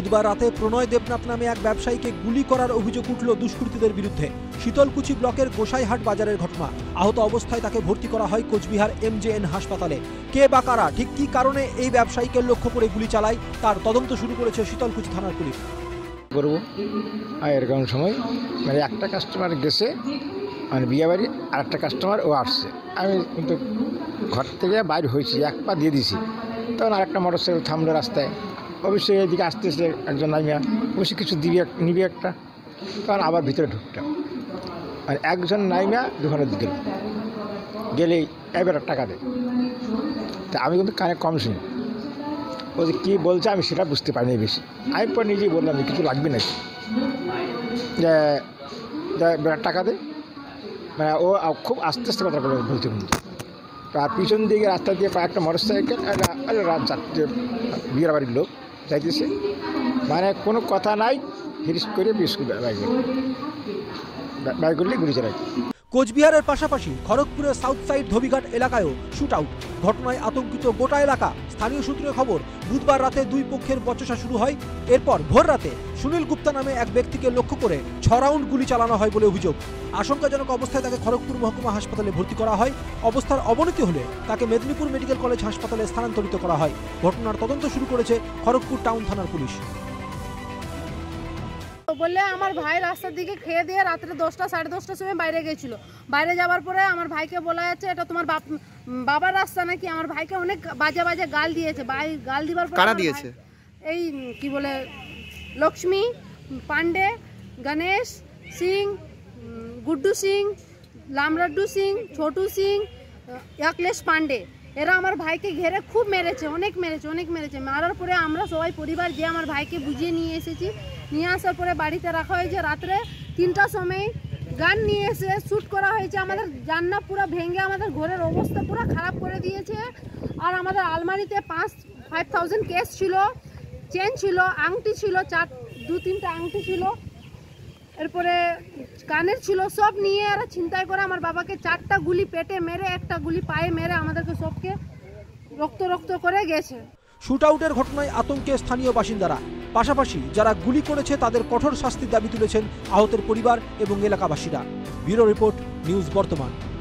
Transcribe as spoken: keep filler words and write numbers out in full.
বুধবার রাতে প্রণয় দেবনাথ নামে এক ব্যবসায়ীকে গুলি করার অভিযোগ উঠল দুষ্কৃতীদের বিরুদ্ধে। শীতলকুচি ব্লকের গোসাইহাট বাজারের ঘটনা। আহত অবস্থায় তাকে ভর্তি করা হয় কোচবিহার এম জে এন হাসপাতালে। কে বা কারা, ঠিক কী কারণে এই ব্যবসায়ীকে লক্ষ্য করে গুলি চালায় তার তদন্ত শুরু করেছে শীতলকুচি থানার পুলিশ। করব আর এরকম সময় মানে একটা কাস্টমার গেছে মানে বিয়ে বাড়ি, আর একটা কাস্টমার ও আসছে। আমি কিন্তু ঘর থেকে বাইরে হয়েছি, এক পা দিয়ে দিছি, তখন আরেকটা মোটর সাইকেল থামলো রাস্তায়। অবশ্যই এইদিকে আসতেছে একজন নামিয়া, অবশ্যই কিছু দিবি নিবি একটা, তখন আবার ভিতরে ঢুকতাম। আর একজন নাইমিয়া দোকানের দিকে গেলেই এবার টাকা দেয়। তা আমি কিন্তু কানে কম শুনি, ও যে কী বলছে আমি সেটা বুঝতে পারিনি বেশি। আমি পর নিজেই বললাম যে কিছু লাগবে নাকি, যে বেড়ার টাকা দে। মানে ও খুব আস্তে আস্তে কথা বলে বলতে বলতে, তার পিছন দিকে রাস্তা দিয়ে কয়েকটা মোটর সাইকেল রাত যাত্রী বিয়ের বাড়ির লোক যাইতেছে, মানে কোনো কথা নাই, হিরিস করে বিস্কুট বাইক বাইক করলে গুলি চালাই। কোচবিহারের পাশাপাশি খড়গপুরের সাউথ সাইড ধোবিঘাট এলাকায়ও শুট আউট। ঘটনায় আতঙ্কিত গোটা এলাকা। স্থানীয় সূত্রে খবর, বুধবার রাতে দুই পক্ষের বচসা শুরু হয়। এরপর ভোর রাতে সুনীল গুপ্তা নামে এক ব্যক্তিকে লক্ষ্য করে ছ রাউন্ড গুলি চালানো হয় বলে অভিযোগ। আশঙ্কাজনক অবস্থায় তাকে খড়গপুর মহকুমা হাসপাতালে ভর্তি করা হয়। অবস্থার অবনতি হলে তাকে মেদিনীপুর মেডিকেল কলেজ হাসপাতালে স্থানান্তরিত করা হয়। ঘটনার তদন্ত শুরু করেছে খড়গপুর টাউন থানার পুলিশ। বললে আমার ভাই রাস্তার দিকে খেয়ে দিয়ে রাত্রে দশটা সাড়ে দশটার সময় বাইরে গেছিল। বাইরে যাওয়ার পরে আমার ভাইকে বলা যাচ্ছে এটা তোমার বাপ বাবার রাস্তা নাকি। আমার ভাইকে অনেক বাজে বাজে গাল দিয়েছে। ভাই গাল দিবার পরে কারা দিয়েছে? এই কি বলে লক্ষ্মী পান্ডে, গণেশ সিং, গুড্ডু সিং, লামরাড্ডু সিং, ছোটু সিং, অখিলেশ পান্ডে, এরা আমার ভাইকে ঘেরে খুব মেরেছে, অনেক মেরেছে অনেক মেরেছে মারার পরে আমরা সবাই পরিবার যে আমার ভাইকে বুঝিয়ে নিয়ে এসেছি। নিয়ে আসার পরে বাড়িতে রাখা হয়েছে। রাত্রে তিনটার সময় গান নিয়ে এসে শ্যুট করা হয়েছে। আমাদের জানলা পুরো ভেঙে আমাদের ঘরের অবস্থা পুরো খারাপ করে দিয়েছে। আর আমাদের আলমারিতে পাঁচ ফাইভ থাউজেন্ড কেস ছিল, চেন ছিল, আংটি ছিল, চার দু তিনটা আংটি ছিল, এরপরে কানের ছিল, সব নিয়ে এরা ছিনতাই করে আমার বাবাকে চারটা গুলি পেটে মেরে, একটা গুলি পায়ে মেরে আমাদেরকে সবকে রক্ত রক্ত করে গেছে। শুট আউটের ঘটনায় আতঙ্কে স্থানীয় বাসিন্দারা। পাশাপাশি যারা গুলি করেছে তাদের কঠোর শাস্তির দাবি তুলেছেন আহতের পরিবার এবং এলাকাবাসীরা। ব্যুরো রিপোর্ট, নিউজ বর্তমান।